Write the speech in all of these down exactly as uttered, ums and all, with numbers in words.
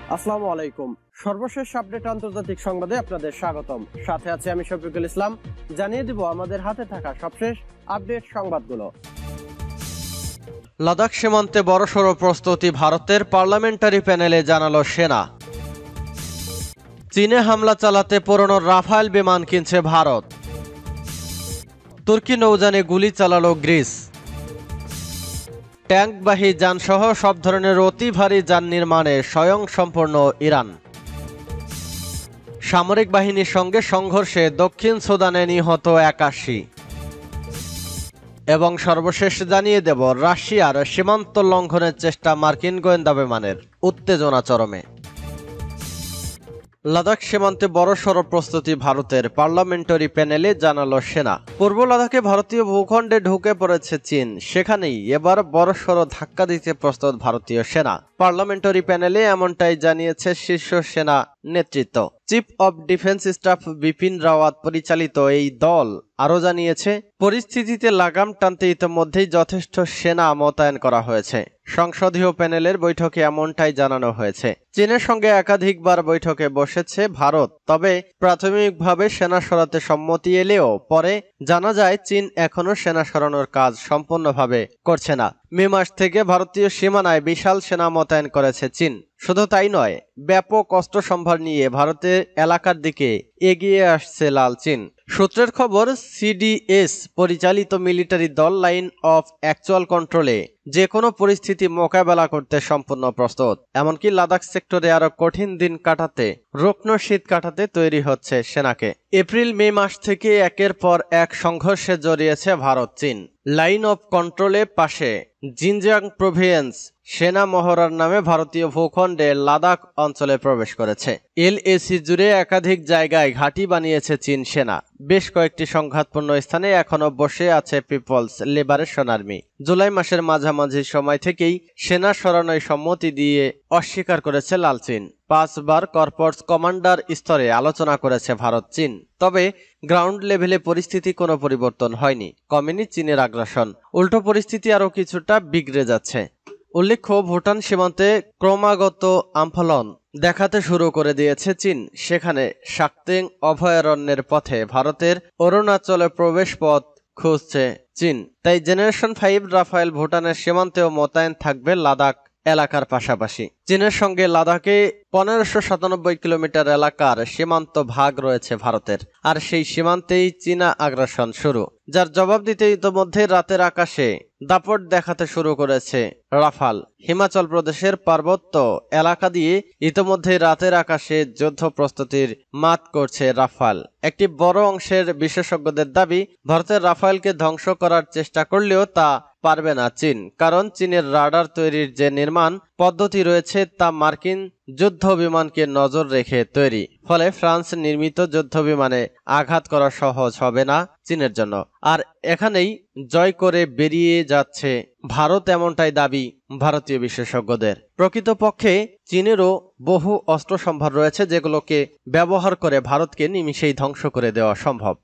আসসালামু আলাইকুম। সর্বশেষ আপডেট আন্তর্জাতিক সংবাদে আপনাদের স্বাগতম। সাথে আছে আমি শফিকুল ইসলাম। জানিয়ে দিব আমাদের হাতে থাকা সবশেষ আপডেট সংবাদগুলো। লাদাখ সীমান্তে বড়সড় প্রস্তুতি ভারতের, পার্লামেন্টারি প্যানেলে জানালো সেনা। চীনে হামলা চালাতে পুরনো রাফায়েল বিমান কিনছে ভারত। তুর্কি নৌযানে গুলি চালালো গ্রিস। ট্যাঙ্কবাহী যানসহ সব ধরনের অতি ভারী যান নির্মাণে স্বয়ংসম্পূর্ণ ইরান। সামরিক বাহিনীর সঙ্গে সংঘর্ষে দক্ষিণ সুদানে নিহত একাশি। এবং সর্বশেষ জানিয়ে দেব রাশিয়ার সীমান্ত লঙ্ঘনের চেষ্টা মার্কিন গোয়েন্দা বিমানের, উত্তেজনা চরমে। লাদাখ সীমান্তে বড়সড় প্রস্তুতি ভারতের, পার্লামেন্টারি প্যানেলে জানালো সেনা। পূর্ব লাদাখে ভারতীয় ভূখণ্ডে ঢুকে পড়েছে চীন, সেখানেই এবার বড়সড় ধাক্কা দিতে প্রস্তুত ভারতীয় সেনা। পার্লামেন্টারি প্যানেলে এমনটাই জানিয়েছে শীর্ষ সেনা নেতৃত্ব। Chief of defence staff Bipin Rawat পরিচালিত এই দল আরও জানিয়েছে, পরিস্থিতিতে লাগাম টানতে ইতিমধ্যেই যথেষ্ট সেনা মোতায়েন করা হয়েছে। সংসদীয় প্যানেলের বৈঠকে এমনটাই জানানো হয়েছে। চীনের সঙ্গে একাধিকবার বৈঠকে বসেছে ভারত, তবে প্রাথমিকভাবে সেনা সরাতে সম্মতি এলেও পরে জানা যায় চীন এখনো সেনা সরানোর কাজ সম্পূর্ণভাবে করছে না। মে মাস থেকে ভারতীয় সীমানায় বিশাল সেনা মোতায়েন করেছে চীন। শুধু তাই নয়, ব্যাপক অস্ত্র সম্ভার নিয়ে ভারতের এলাকার দিকে এগিয়ে আসছে লাল চীন। সূত্রের খবর, সিডিএস পরিচালিত মিলিটারি দল লাইন অফ অ্যাকচুয়াল কন্ট্রোলে যে কোনো পরিস্থিতি মোকাবেলা করতে সম্পূর্ণ প্রস্তুত। এমনকি লাদাখ সেক্টরে আরো কঠিন দিন কাটাতে, রুগ্ন শীত কাটাতে তৈরি হচ্ছে সেনাকে। এপ্রিল মে মাস থেকে একের পর এক সংঘর্ষে জড়িয়েছে ভারত চীন। লাইন অফ কন্ট্রোলে পাশে জিনজিয়াং প্রভিন্স সেনা মহড়ার নামে ভারতীয় ভূখণ্ডে লাদাখ অঞ্চলে প্রবেশ করেছে। এলএসি জুড়ে একাধিক জায়গায় ঘাঁটি বানিয়েছে চীন সেনা। বেশ কয়েকটি সংঘাতপূর্ণ স্থানে এখনো বসে আছে পিপলস লিবারেশন আর্মি। জুলাই মাসের মাঝামাঝি সময় থেকেই সেনা সরানোয় সম্মতি দিয়ে অস্বীকার করেছে লাল চীন। পাঁচবার কর্পস কমান্ডার স্তরে আলোচনা করেছে ভারত চীন, তবে গ্রাউন্ড লেভেলে পরিস্থিতি কোনো পরিবর্তন হয়নি। কমেনি চীনের আগ্রাসন, উল্টো পরিস্থিতি আরও কিছুটা বিগড়ে যাচ্ছে। উল্লেখ্য, ভুটান সীমান্তে ক্রমাগত আম্ফলন দেখাতে শুরু করে দিয়েছে চীন। সেখানে শাক্তেং অভয়ারণ্যের পথে ভারতের অরুণাচলে প্রবেশ পথ খুঁজছে চীন। তাই জেনারেশন ফাইভ রাফায়েল ভুটানের সীমান্তেও মোতায়েন থাকবে লাদাখ এলাকার পাশাপাশি। চীনের সঙ্গে লাদাখে পনেরোশো সাতানব্বই কিলোমিটার এলাকার সীমান্ত ভাগ রয়েছে ভারতের, আর সেই সীমান্তেই চীনা আগ্রাসন শুরু, যার জবাব দিতে ইতোমধ্যে রাতের আকাশে দাপট দেখাতে শুরু করেছে রাফাল। হিমাচল প্রদেশের পার্বত্য এলাকা দিয়ে ইতোমধ্যে রাতের আকাশে যুদ্ধ প্রস্তুতির মাত করছে রাফাল। একটি বড় অংশের বিশেষজ্ঞদের দাবি, ভারতের রাফালকে ধ্বংস করার চেষ্টা করলেও তা পারবে না চীন, কারণ চীনের রাডার তৈরির যে নির্মাণ পদ্ধতি রয়েছে তা মার্কিন যুদ্ধ বিমানকে নজর রেখে তৈরি। ফলে ফ্রান্স নির্মিত যুদ্ধ বিমানে আঘাত করা সহজ হবে না চীনের জন্য। আর এখানেই জয় করে বেরিয়ে যাচ্ছে ভারত, এমনটাই দাবি ভারতীয় বিশেষজ্ঞদের। প্রকৃতপক্ষে চীনেরও বহু অস্ত্র সম্ভার রয়েছে, যেগুলোকে ব্যবহার করে ভারতকে নিমিষেই ধ্বংস করে দেওয়া সম্ভব।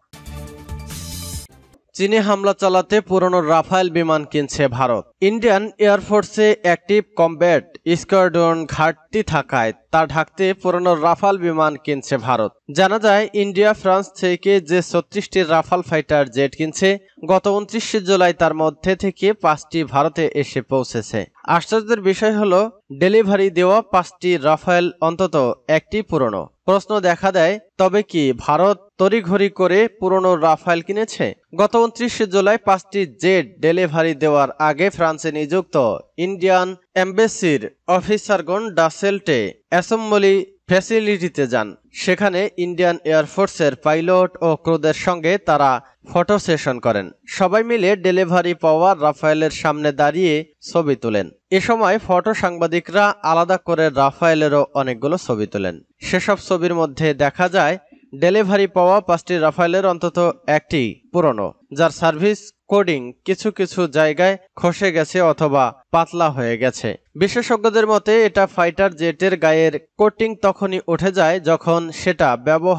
চীনে হামলা চালাতে পুরনো রাফায়েল বিমান কিনছে ভারত। ইন্ডিয়ান এয়ারফোর্সে অ্যাক্টিভ কমব্যাট স্কোয়াড্রন ঘাটতি থাকায় তা ঢাকতে পুরনো রাফাল বিমান কিনছে ভারত। জানা যায়, ইন্ডিয়া ফ্রান্স থেকে যে ছত্রিশটি রাফাল ফাইটার জেট কিনছে, গত উনত্রিশে জুলাই তার মধ্যে থেকে পাঁচটি ভারতে এসে পৌঁছেছে। আশ্চর্যের বিষয় হলো, ডেলিভারি দেওয়া পাঁচটি রাফায়েল অন্তত একটি পুরনো। প্রশ্ন দেখা দেয়, তবে কি ভারত তড়িঘড়ি করে পুরনো রাফায়েল কিনেছে? গত উনত্রিশে জুলাই পাঁচটি জেট ডেলিভারি দেওয়ার আগে ফ্রান্সে নিযুক্ত ইন্ডিয়ান এম্বাসির অফিসারগণ ডাসেল্টে অ্যাসেম্বলি ফ্যাসিলিটিতে যান। সেখানে ইন্ডিয়ান এয়ারফোর্সের পাইলট ও ক্রুদের সঙ্গে তারা ফটো সেশন করেন। সবাই মিলে ডেলিভারি পাওয়া রাফায়েলের সামনে দাঁড়িয়ে ছবি তোলেন। এ সময় ফটো সাংবাদিকরা আলাদা করে রাফায়েলেরও অনেকগুলো ছবি তোলেন। সেসব ছবির মধ্যে দেখা যায়, ডেলিভারি পাওয়া পাঁচটি রাফায়েলের অন্তত একটি পুরনো, যার সার্ভিস কোডিং কিছু কিছু জায়গায় খসে গেছে অথবা পাতলা হয়ে গেছে। বিশেষজ্ঞদের মতে এটা ফাইটার জেটের গায়ের কোটিং তখনই উঠে যায় যখন সেটা ব্যবহার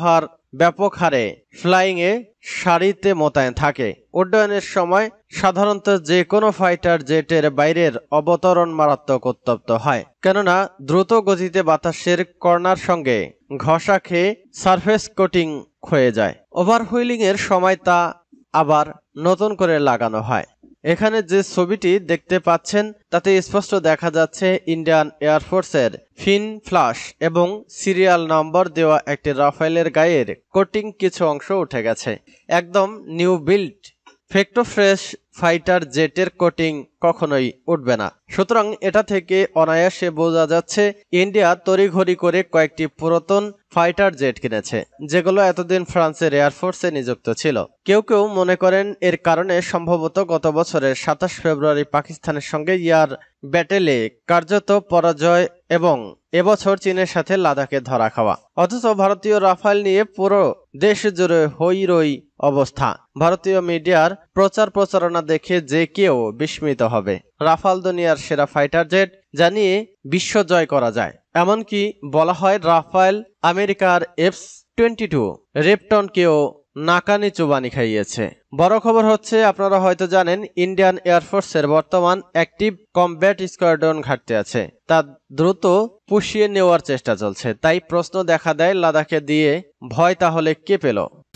ব্যাপক হারে ফ্লাইংয়ে সারিতে মোতায়েন থাকে। উড্ডয়নের সময় সাধারণত যে কোনো ফাইটার জেটের বাইরের অবতরণ মারাত্মক উত্তপ্ত হয়, কেননা দ্রুত গতিতে বাতাসের কর্নার সঙ্গে ঘষা খেয়ে সারফেস কোটিং ক্ষয়ে যায়। ওভারহুইলিং এর সময় তা আবার নতুন করে লাগানো হয়। এখানে যে ছবিটি দেখতে পাচ্ছেন তাতে স্পষ্ট দেখা যাচ্ছে ইন্ডিয়ান এয়ারফোর্সের ফিন ফ্লাশ এবং সিরিয়াল নম্বর দেওয়া একটি রাফেলের গায়ের কোটিং কিছু অংশ উঠে গেছে। একদম নিউ বিল্ড ফেক্টো ফ্রেশ ফাইটার জেটের কোটিং কখনোই উঠবে না। সুতরাং এটা থেকে অনায়াসে বোঝা যাচ্ছে ইন্ডিয়া তড়িঘড়ি করে কয়েকটি পুরাতন ফাইটার জেট কিনেছে, যেগুলো এতদিন ফ্রান্সের এয়ারফোর্সে নিযুক্ত ছিল। কেউ কেউ মনে করেন এর কারণে সম্ভবত গত বছরের সাতাশ ফেব্রুয়ারি পাকিস্তানের সঙ্গে ইয়ার ব্যাটেলে কার্যত পরাজয় এবং এবছর চীনের সাথে লাদাখে ধরা খাওয়া। অথচ ভারতীয় রাফাল নিয়ে পুরো দেশ জুড়ে হই রই অবস্থা। ভারতীয় মিডিয়ার প্রচার প্রচারণা দেখে যে কেউ বিস্মিত হবে। রাফাল দুনিয়ার সেরা ফাইটার জেট, জানিয়ে বিশ্ব জয় করা যায়। এমনকি বলা হয় রাফাল আমেরিকার এফ টোয়েন্টি টু রেপটনকেও নাকানি চুবানি খাইয়েছে। বড় খবর হচ্ছে, আপনারা হয়তো জানেন ইন্ডিয়ান এয়ারফোর্সের বর্তমান অ্যাক্টিভ কমব্যাট স্কোয়াড্রন ঘাটতি আছে, তা দ্রুত পুষিয়ে নেওয়ার চেষ্টা চলছে। তাই প্রশ্ন দেখা দেয় লাদাখে দিয়ে ভয় তাহলে কে পেল?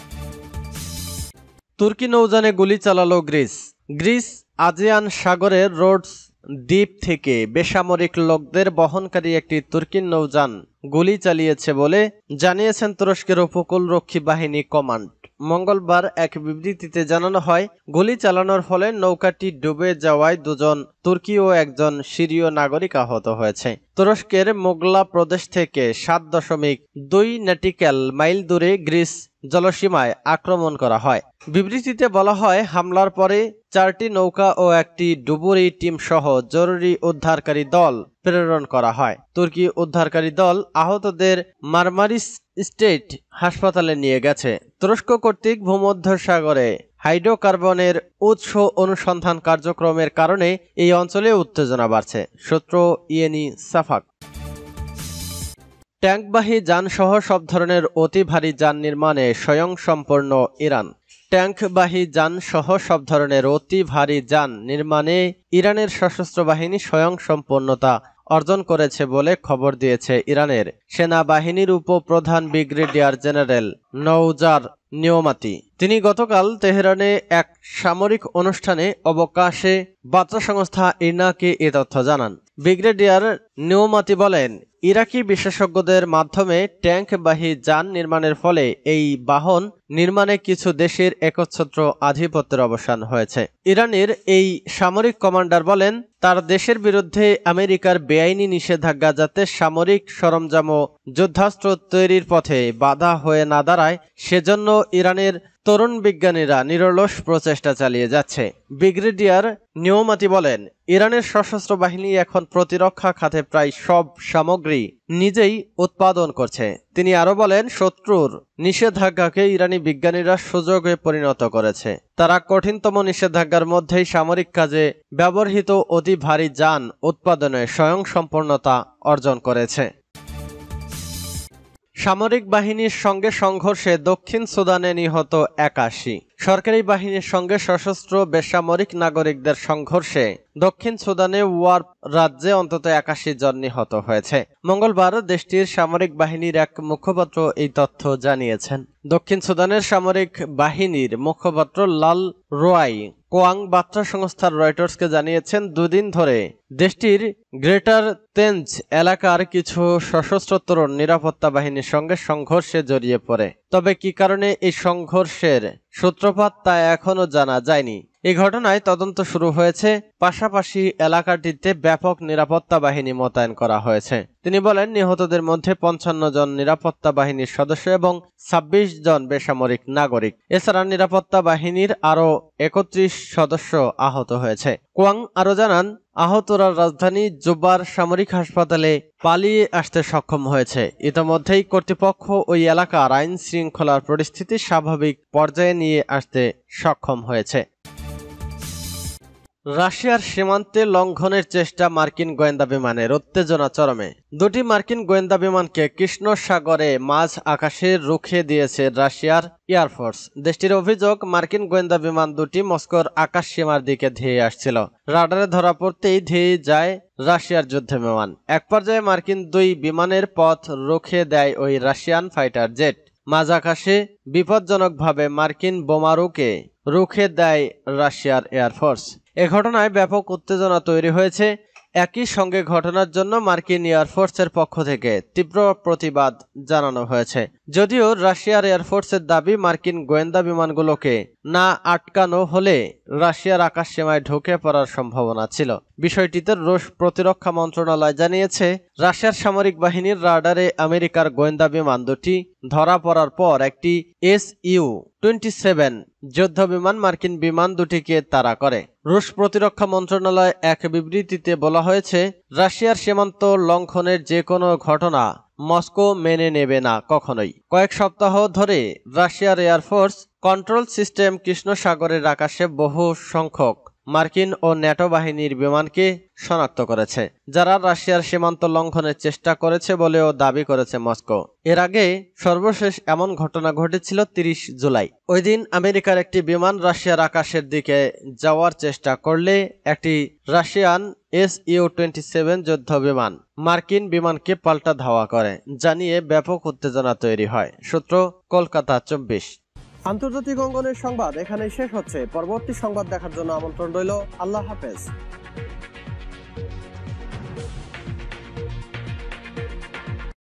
তুর্কি নৌযানে গুলি চালালো গ্রিস। গ্রিস আজিয়ান সাগরের রোডস দ্বীপ থেকে বেসামরিক লোকদের বহনকারী একটি তুর্কি নৌযান গুলি চালিয়েছে বলে জানিয়েছেন তুরস্কের উপকূলরক্ষী বাহিনী কমান্ড। মঙ্গলবার এক বিবৃতিতে জানানো হয়, গুলি চালানোর ফলে নৌকাটি ডুবে যাওয়ায় দুজন তুর্কি ও একজন সিরীয় নাগরিক আহত হয়েছে। তুরস্কের মোগলা প্রদেশ থেকে সাত দশমিক দুই নটিক্যাল মাইল দূরে গ্রিস জলসীমায় আক্রমণ করা হয়। বিবৃতিতে বলা হয়, হামলার পরে চারটি নৌকা ও একটি ডুবুরি টিম সহ জরুরি উদ্ধারকারী দল প্রেরণ করা হয়। তুর্কি উদ্ধারকারী দল আহতদের মারমারিস স্টেট হাসপাতালে নিয়ে গেছে। তুরস্ক কর্তৃক ভূমধ্যসাগরে হাইড্রোকার্বনের উৎস অনুসন্ধান কার্যক্রমের কারণে এই অঞ্চলে উত্তেজনা বাড়ছে। সূত্র ইয়েনি সাফাক। ট্যাঙ্কবাহী যানসহ সব ধরনের অতি ভারী যান নির্মাণে স্বয়ংসম্পূর্ণ ইরান। ট্যাঙ্কবাহী যান সহ সব ধরনের অতি ভারী যান নির্মাণে ইরানের সশস্ত্র বাহিনী স্বয়ংসম্পূর্ণতা অর্জন করেছে বলে খবর দিয়েছে ইরানের সেনাবাহিনীর উপপ্রধান ব্রিগেডিয়ার জেনারেল নওজার নিয়মাতি। তিনি গতকাল তেহরানে এক সামরিক অনুষ্ঠানে অবকাশে বার্তা সংস্থা ইরনাকে এ তথ্য জানান। ব্রিগেডিয়ার নিয়মাতি বলেন, ইরাকি বিশেষজ্ঞদের মাধ্যমে ট্যাঙ্কবাহী যান নির্মাণের ফলে এই বাহন নির্মাণে কিছু দেশের একচ্ছত্র আধিপত্যের অবসান হয়েছে। ইরানের এই সামরিক কমান্ডার বলেন, তার দেশের বিরুদ্ধে আমেরিকার বেআইনি নিষেধাজ্ঞা যাতে সামরিক সরঞ্জাম ও যুদ্ধাস্ত্র তৈরির পথে বাধা হয়ে না দাঁড়ায়, সেজন্য ইরানের তরুণ বিজ্ঞানীরা নিরলস প্রচেষ্টা চালিয়ে যাচ্ছে। ব্রিগেডিয়ার নিয়মাতি বলেন, ইরানের সশস্ত্র বাহিনী এখন প্রতিরক্ষা খাতে প্রায় সব সামগ্রী নিজেই উৎপাদন করছে। তিনি আরো বলেন, শত্রুর নিষেধাজ্ঞাকে ইরানি বিজ্ঞানীরা সুযোগে পরিণত করেছে। তারা কঠিনতম নিষেধাজ্ঞার মধ্যেই সামরিক কাজে ব্যবহৃত অতি ভারী যান উৎপাদনে স্বয়ংসম্পূর্ণতা অর্জন করেছে। সামরিক বাহিনীর সঙ্গে সংঘর্ষে দক্ষিণ সুদানে নিহত একাশি। সরকারি বাহিনীর সঙ্গে সশস্ত্র বেসামরিক নাগরিকদের সংঘর্ষে দক্ষিণ সুদানে ওয়ার্প রাজ্যে অন্তত একাশি জন নিহত হয়েছে। মঙ্গলবার দেশটির সামরিক বাহিনীর এক মুখপাত্র এই তথ্য জানিয়েছেন। দক্ষিণ সুদানের সামরিক বাহিনীর মুখপাত্র লাল রোয়াই কোয়াং বার্তা সংস্থার রয়টার্সকে জানিয়েছেন, দুদিন ধরে দেশটির গ্রেটার তেঞ্জ এলাকার কিছু সশস্ত্র তরুণ নিরাপত্তা বাহিনীর সঙ্গে সংঘর্ষে জড়িয়ে পড়ে। তবে কি কারণে এই সংঘর্ষের সূত্রপাত তা এখনো জানা যায়নি। এই ঘটনায় তদন্ত শুরু হয়েছে, পাশাপাশি এলাকাটিতে ব্যাপক নিরাপত্তা বাহিনী মোতায়েন করা হয়েছে। তিনি বলেন, নিহতদের মধ্যে পঞ্চান্ন জন নিরাপত্তা বাহিনীর সদস্য এবং ছাব্বিশ জন বেসামরিক নাগরিক। এছাড়া নিরাপত্তা বাহিনীর আরও একত্রিশ সদস্য আহত হয়েছে। কোয়াং আরো জানান, আহতরা রাজধানী জুবার সামরিক হাসপাতালে পালিয়ে আসতে সক্ষম হয়েছে। ইতোমধ্যেই কর্তৃপক্ষ ওই এলাকার আইন শৃঙ্খলার পরিস্থিতি স্বাভাবিক পর্যায়ে নিয়ে আসতে সক্ষম হয়েছে। রাশিয়ার সীমান্তে লঙ্ঘনের চেষ্টা মার্কিন গোয়েন্দা বিমানের, উত্তেজনা চরমে। দুটি মার্কিন গোয়েন্দা বিমানকে কৃষ্ণ সাগরে মাঝ আকাশে রুখে দিয়েছে রাশিয়ার এয়ারফোর্স। দেশটির অভিযোগ, মার্কিন গোয়েন্দা বিমান দুটি মস্কোর আকাশ সীমার দিকে ধেয়ে আসছিল। রাডারে ধরা পড়তেই ধেয়ে যায় রাশিয়ার যুদ্ধ বিমান। এক পর্যায়ে মার্কিন দুই বিমানের পথ রুখে দেয় ওই রাশিয়ান ফাইটার জেট। মাঝ আকাশে বিপজ্জনকভাবে মার্কিন বোমারুকে রুখে দেয় রাশিয়ার এয়ারফোর্স। এ ঘটনায় ব্যাপক উত্তেজনা তৈরি হয়েছে। একই সঙ্গে ঘটনার জন্য মার্কিন এয়ারফোর্সের পক্ষ থেকে তীব্র প্রতিবাদ জানানো হয়েছে। যদিও রাশিয়ার এয়ারফোর্সের দাবি, মার্কিন গোয়েন্দা বিমানগুলোকে না আটকানো হলে রাশিয়ার আকাশ সীমায় ঢুকে পড়ার সম্ভাবনা ছিল। বিষয়টিতে রুশ প্রতিরক্ষা মন্ত্রণালয় জানিয়েছে, রাশিয়ার সামরিক বাহিনীর রাডারে আমেরিকার গোয়েন্দা বিমান দুটি ধরা পড়ার পর একটি এস ইউ টোয়েন্টি সেভেন যুদ্ধ বিমান মার্কিন বিমান দুটিকে তাড়া করে। রুশ প্রতিরক্ষা মন্ত্রণালয় এক বিবৃতিতে বলা হয়েছে, রাশিয়ার সীমান্ত লঙ্ঘনের যে কোনো ঘটনা মস্কো মেনে নেবে না কখনোই। কয়েক সপ্তাহ ধরে রাশিয়ার এয়ারফোর্স কন্ট্রোল সিস্টেম কৃষ্ণ সাগরের আকাশে বহু সংখ্যক মার্কিন ও ন্যাটো বাহিনীর বিমানকে শনাক্ত করেছে, যারা রাশিয়ার সীমান্ত লঙ্ঘনের চেষ্টা করেছে বলেও দাবি করেছে মস্কো। এর আগে সর্বশেষ এমন ঘটনা ঘটেছিল তিরিশ জুলাই। ওই দিন আমেরিকার একটি বিমান রাশিয়ার আকাশের দিকে যাওয়ার চেষ্টা করলে একটি Russian S U twenty seven যুদ্ধ বিমান মার্কিন বিমানকে পাল্টা ধাওয়া করে, জানিয়ে ব্যাপক উত্তেজনা তৈরি হয়। সূত্র কলকাতা চব্বিশ। আন্তর্জাতিক অঙ্গনের সংবাদ এখানেই শেষ হচ্ছে। পরবর্তী সংবাদ দেখার জন্য আমন্ত্রণ রইল। আল্লাহ হাফেজ।